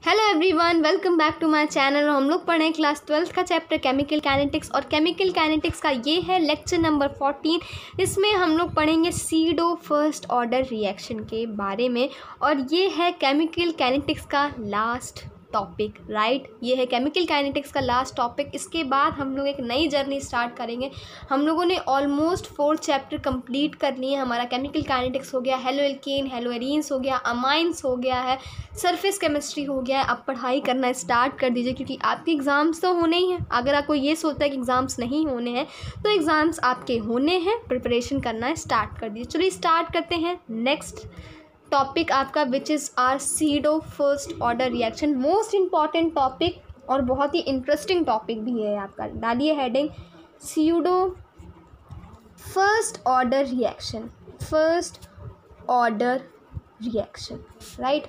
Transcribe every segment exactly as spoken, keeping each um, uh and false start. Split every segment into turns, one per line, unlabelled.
Hello everyone, welcome back to my channel. हम लोग पढ़ रहे हैं क्लास ट्वेल्थ का चैप्टर केमिकल काइनेटिक्स और केमिकल काइनेटिक्स का ये है लेक्चर नंबर फोर्टीन। इसमें हम लोग पढ़ेंगे सीडो फर्स्ट ऑर्डर रिएक्शन के बारे में और ये है केमिकल काइनेटिक्स का लास्ट टॉपिक, राइट। ये है केमिकल काइनेटिक्स का लास्ट टॉपिक। इसके बाद हम लोग एक नई जर्नी स्टार्ट करेंगे। हम लोगों ने ऑलमोस्ट फोर चैप्टर कंप्लीट कर लिए। हमारा केमिकल काइनेटिक्स हो गया, हेलो एल्केन, हेलो एरीन्स हो गया, अमाइंस हो गया है, सरफेस केमिस्ट्री हो गया है। अब पढ़ाई करना स्टार्ट कर दीजिए क्योंकि आपके एग्ज़ाम्स तो होने ही हैं। अगर आपको ये सोचता है कि एग्ज़ाम्स नहीं होने हैं तो एग्ज़ाम्स आपके होने हैं, प्रिपरेशन करना स्टार्ट कर दीजिए। चलिए स्टार्ट करते हैं नेक्स्ट टॉपिक आपका, which is our pseudo first order reaction. Most important topic और बहुत ही इंटरेस्टिंग टॉपिक भी है आपका। डालिए heading pseudo first order reaction, first order reaction, right.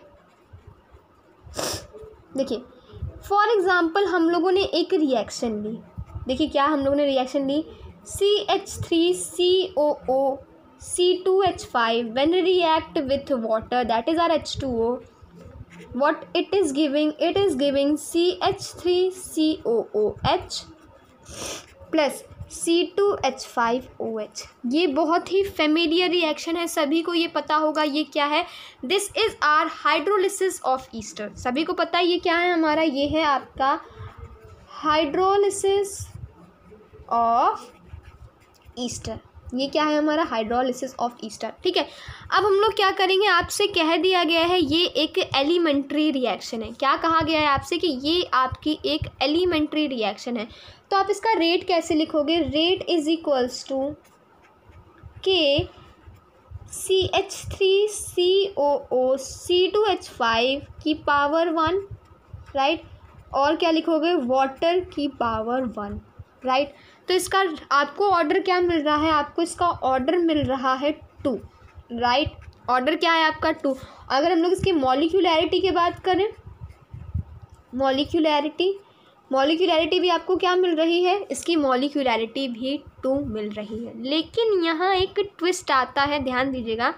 देखिए फॉर एग्ज़ाम्पल हम लोगों ने एक रिएक्शन ली। देखिए क्या हम लोगों ने रिएक्शन ली, C H three C O O C two H five when react with water, that is our H two O, what it is giving, it is giving C H three C O O H plus C two H five O H। ये बहुत ही familiar reaction है, सभी को ये पता होगा। ये क्या है, this is our hydrolysis of ester. सभी को पता है ये क्या है हमारा, ये है आपका हाइड्रोलिसिस ऑफ ईस्टर। ये क्या है हमारा, हाइड्रोलिसिस ऑफ ईस्टर, ठीक है। अब हम लोग क्या करेंगे, आपसे कह दिया गया है ये एक एलिमेंट्री रिएक्शन है। क्या कहा गया है आपसे कि ये आपकी एक एलिमेंट्री रिएक्शन है। तो आप इसका रेट कैसे लिखोगे, rate is equals to K C H three C O O C two H five की पावर वन, राइट। और क्या लिखोगे, वाटर की पावर वन, राइट। तो इसका आपको ऑर्डर क्या मिल रहा है, आपको इसका ऑर्डर मिल रहा है टू, राइट। ऑर्डर क्या है आपका, टू। अगर हम लोग इसकी मॉलिक्यूलैरिटी की बात करें, मॉलिक्यूलैरिटी मॉलिक्यूलैरिटी भी आपको क्या मिल रही है, इसकी मॉलिक्यूलैरिटी भी टू मिल रही है। लेकिन यहाँ एक ट्विस्ट आता है, ध्यान दीजिएगा।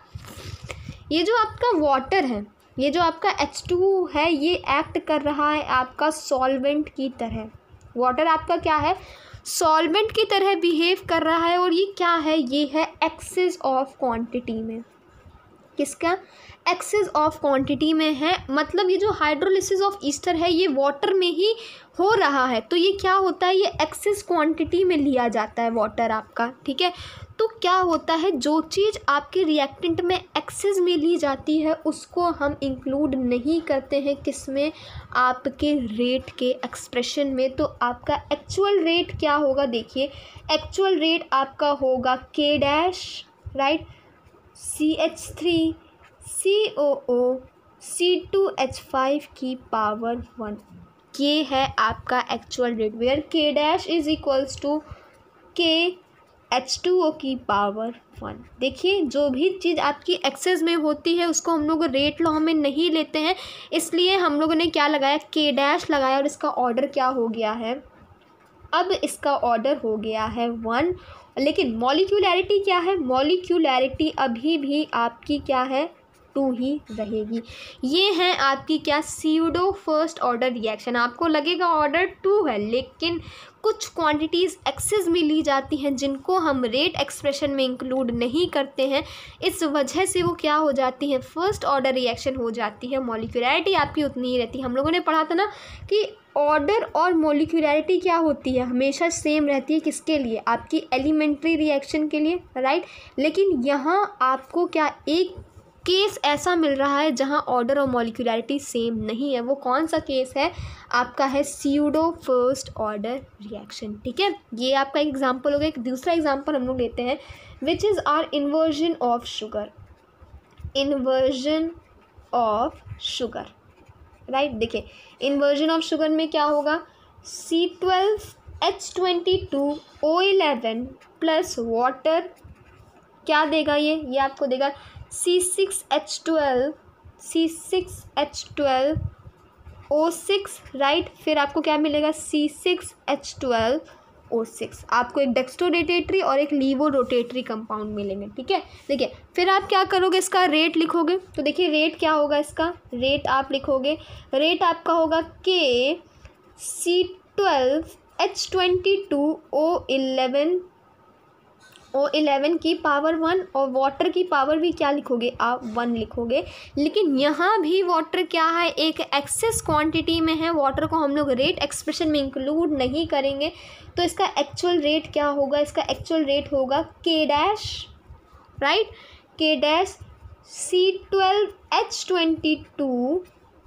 ये जो आपका वाटर है, ये जो आपका एच टू है, ये एक्ट कर रहा है आपका सॉल्वेंट की तरह। वाटर आपका क्या है, सॉल्वेंट की तरह बिहेव कर रहा है। और ये क्या है, ये है एक्सेस ऑफ क्वांटिटी में। किसका, एक्सेस ऑफ क्वांटिटी में है। मतलब ये जो हाइड्रोलिसिस ऑफ ईस्टर है ये वाटर में ही हो रहा है। तो ये क्या होता है, ये एक्सेस क्वांटिटी में लिया जाता है वाटर आपका, ठीक है। तो क्या होता है, जो चीज़ आपके रिएक्टेंट में एक्सेस में ली जाती है उसको हम इंक्लूड नहीं करते हैं किस में, आपके रेट के एक्सप्रेशन में। तो आपका एक्चुअल रेट क्या होगा, देखिए एक्चुअल रेट आपका होगा K dash, right, C H three C O O C two H five की पावर वन। ये है आपका actual rate, where K dash is equals to K H two O की पावर वन। देखिए जो भी चीज़ आपकी एक्सेस में होती है उसको हम लोग रेट लॉ में नहीं लेते हैं, इसलिए हम लोगों ने क्या लगाया, के डैश लगाया। और इसका ऑर्डर क्या हो गया है, अब इसका ऑर्डर हो गया है वन। लेकिन मॉलिक्यूलैरिटी क्या है, मॉलिक्यूलैरिटी अभी भी आपकी क्या है, टू ही रहेगी। ये है आपकी क्या, सीडो फर्स्ट ऑर्डर रिएक्शन। आपको लगेगा ऑर्डर टू है लेकिन कुछ क्वांटिटीज़ एक्सेस में ली जाती हैं जिनको हम रेट एक्सप्रेशन में इंक्लूड नहीं करते हैं। इस वजह से वो क्या हो जाती है, फर्स्ट ऑर्डर रिएक्शन हो जाती है। मॉलिक्यूलैरिटी आपकी उतनी ही रहती है। हम लोगों ने पढ़ा था ना कि ऑर्डर और मॉलिक्यूलैरिटी क्या होती है, हमेशा सेम रहती है। किसके लिए, आपकी एलिमेंट्री रिएक्शन के लिए, राइट। लेकिन यहाँ आपको क्या एक केस ऐसा मिल रहा है जहां ऑर्डर और मॉलिक्यूलैरिटी सेम नहीं है। वो कौन सा केस है, आपका है सीडो फर्स्ट ऑर्डर रिएक्शन, ठीक है। ये आपका एक एग्जांपल हो गया। एक दूसरा एग्जांपल हम लोग लेते हैं, which is our inversion of sugar, inversion of sugar, right. देखिए इन्वर्जन ऑफ शुगर में क्या होगा, C twelve H twenty two O eleven plus water क्या देगा, ये ये आपको देगा C six H twelve C six H twelve O six, right. फिर आपको क्या मिलेगा, C six H twelve O six, आपको एक डेक्स्ट्रो रोटेटरी और एक लीवो रोटेटरी कंपाउंड मिलेंगे। ठीक है, देखिए फिर आप क्या करोगे, इसका रेट लिखोगे। तो देखिए रेट क्या होगा, इसका रेट आप लिखोगे, रेट आपका होगा K C twelve H twenty two O eleven O eleven की पावर वन, और वाटर की पावर भी क्या लिखोगे आप, वन लिखोगे। लेकिन यहाँ भी वाटर क्या है, एक एक्सेस क्वांटिटी में है, वाटर को हम लोग रेट एक्सप्रेशन में इंक्लूड नहीं करेंगे। तो इसका एक्चुअल रेट क्या होगा, इसका एक्चुअल रेट होगा K dash, right, K dash C twelve H twenty two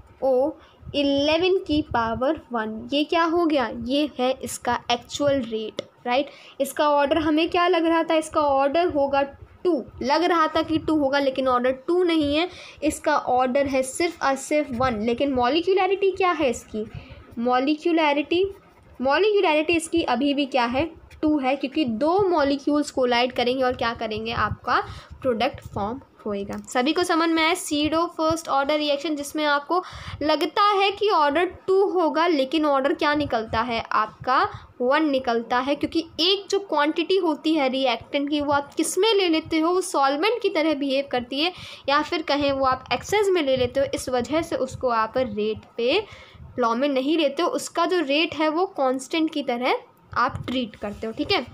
O eleven की पावर वन। ये क्या हो गया, ये है इसका एक्चुअल रेट, राइट। इसका ऑर्डर हमें क्या लग रहा था, इसका ऑर्डर होगा टू, लग रहा था कि टू होगा, लेकिन ऑर्डर टू नहीं है, इसका ऑर्डर है सिर्फ और सिर्फ वन। लेकिन मॉलिक्यूलैरिटी क्या है इसकी, मॉलिक्यूलैरिटी मॉलिक्यूलैरिटी इसकी अभी भी क्या है, टू है, क्योंकि दो मॉलिक्यूल्स कोलाइड करेंगे और क्या करेंगे, आपका प्रोडक्ट फॉर्म होएगा। सभी को समझ में आया, सीडो फर्स्ट ऑर्डर रिएक्शन जिसमें आपको लगता है कि ऑर्डर टू होगा, लेकिन ऑर्डर क्या निकलता है, आपका वन निकलता है, क्योंकि एक जो क्वांटिटी होती है रिएक्टेंट की वो आप किस में ले लेते हो, वो सॉल्वेंट की तरह बिहेव करती है, या फिर कहें वो आप एक्सेस में ले लेते हो, इस वजह से उसको आप रेट पे लॉ में नहीं लेते हो, उसका जो रेट है वो कांस्टेंट की तरह आप ट्रीट करते हो। ठीक है,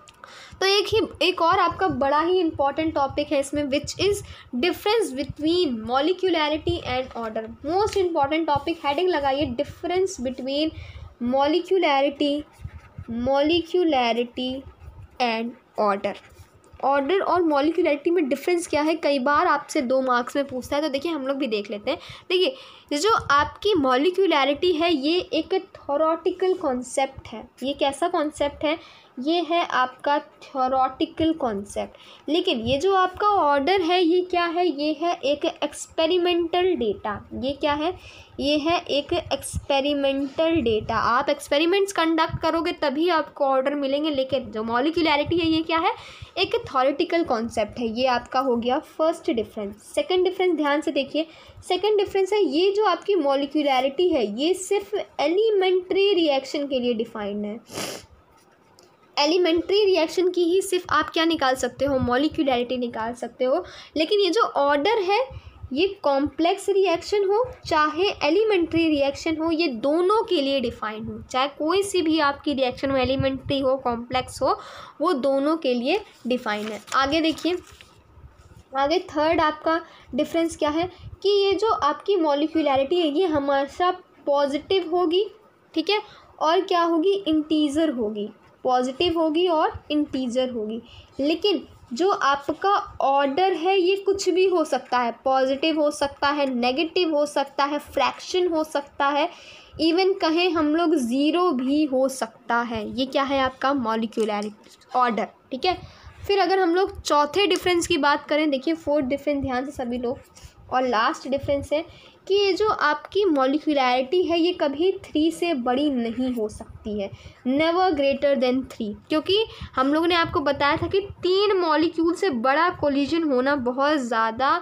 तो एक ही एक और आपका बड़ा ही इंपॉर्टेंट टॉपिक है इसमें, which is difference between molecularity and order. Most important topic, heading लगाइए, difference between molecularity molecularity and order. Order और मॉलिक्यूलैरिटी में डिफरेंस क्या है, कई बार आपसे दो मार्क्स में पूछता है, तो देखिए हम लोग भी देख लेते हैं। देखिए जो आपकी मॉलिक्यूलैरिटी है ये एक थ्योरेटिकल कॉन्सेप्ट है। ये कैसा कॉन्सेप्ट है, ये है आपका थ्योरेटिकल कॉन्सेप्ट। लेकिन ये जो आपका ऑर्डर है ये क्या है, ये है एक एक्सपेरिमेंटल डेटा। ये क्या है, ये है एक एक्सपेरिमेंटल डेटा। आप एक्सपेरिमेंट्स कंडक्ट करोगे तभी आपको ऑर्डर मिलेंगे। लेकिन जो मॉलिक्यूलैरिटी है ये क्या है, एक थ्योरेटिकल कॉन्सेप्ट है। ये आपका हो गया फर्स्ट डिफरेंस। सेकंड डिफरेंस ध्यान से देखिए, सेकंड डिफरेंस है ये जो आपकी मॉलिक्यूलैरिटी है ये सिर्फ एलिमेंट्री रिएक्शन के लिए डिफाइंड है। एलिमेंट्री रिएक्शन की ही सिर्फ आप क्या निकाल सकते हो, मॉलिक्यूलैरिटी निकाल सकते हो। लेकिन ये जो ऑर्डर है ये कॉम्प्लेक्स रिएक्शन हो चाहे एलिमेंट्री रिएक्शन हो, ये दोनों के लिए डिफाइंड हो। चाहे कोई सी भी आपकी रिएक्शन हो, एलिमेंट्री हो कॉम्प्लेक्स हो, वो दोनों के लिए डिफाइंड है। आगे देखिए, आगे थर्ड आपका डिफरेंस क्या है कि ये जो आपकी मॉलिक्यूलैरिटी है ये हमेशा पॉजिटिव होगी, ठीक है, और क्या होगी, इंटीजर होगी। पॉजिटिव होगी और इंटीजर होगी। लेकिन जो आपका ऑर्डर है ये कुछ भी हो सकता है, पॉजिटिव हो सकता है, नेगेटिव हो सकता है, फ्रैक्शन हो सकता है, इवन कहें हम लोग ज़ीरो भी हो सकता है। ये क्या है आपका मॉलिक्यूलैरिटी ऑर्डर, ठीक है। फिर अगर हम लोग चौथे डिफरेंस की बात करें, देखिए फोर्थ डिफरेंस ध्यान से सभी लोग, और लास्ट डिफरेंस है कि ये जो आपकी मॉलिक्यूलैरिटी है ये कभी थ्री से बड़ी नहीं हो सकती है, नेवर ग्रेटर देन थ्री। क्योंकि हम लोगों ने आपको बताया था कि तीन मॉलिक्यूल से बड़ा कोलिजन होना बहुत ज़्यादा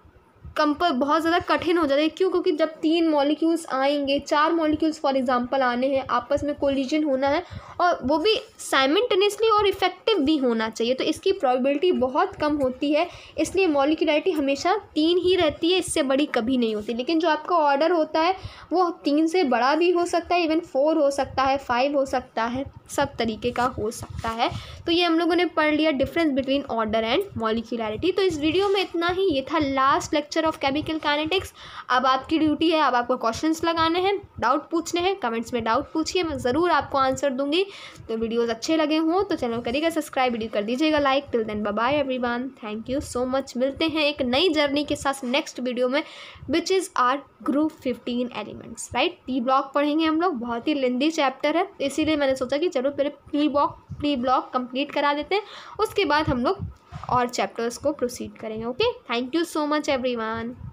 कंप बहुत ज़्यादा कठिन हो जाता है। क्यों, क्योंकि जब तीन मॉलिक्यूल्स आएंगे, चार मॉलिक्यूल्स फॉर एग्जांपल आने हैं, आपस में कोलिजन होना है और वो भी साइमल्टेनियसली और इफेक्टिव भी होना चाहिए, तो इसकी प्रोबेबिलिटी बहुत कम होती है। इसलिए मॉलिक्यूलैरिटी हमेशा तीन ही रहती है, इससे बड़ी कभी नहीं होती। लेकिन जो आपका ऑर्डर होता है वो तीन से बड़ा भी हो सकता है, इवन फोर हो सकता है, फाइव हो सकता है, सब तरीके का हो सकता है। तो ये हम लोगों ने पढ़ लिया difference between order and molecularity. तो इस वीडियो में इतना ही, ये था last lecture of chemical kinetics. अब आपकी ड्यूटी है, अब आपको क्वेश्चंस लगाने हैं, डाउट पूछने हैं, कमेंट्स में डाउट पूछिए, मैं ज़रूर आपको आंसर दूंगी। तो वीडियोस अच्छे लगे हों तो चैनल करिएगा सब्सक्राइब, वीडियो कर दीजिएगा like. Till then bye bye everyone, thank you so much. मिलते हैं एक नई जर्नी के साथ नेक्स्ट वीडियो में, which is our group fifteen elements, right. P block पढ़ेंगे हम लोग, बहुत ही लेंदी चैप्टर है, इसीलिए मैंने सोचा कि चलो पहले pre block pre block complete करा देते हैं, उसके बाद हम लोग और चैप्टर्स को प्रोसीड करेंगे। Okay, thank you so much everyone.